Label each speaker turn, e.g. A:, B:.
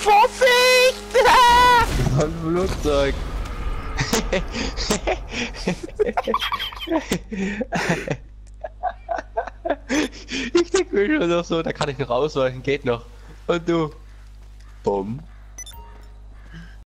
A: Vorsicht!
B: Ein Flugzeug. Ich denke mir schon noch so, da kann ich noch ausweichen, geht noch. Und du. Bumm.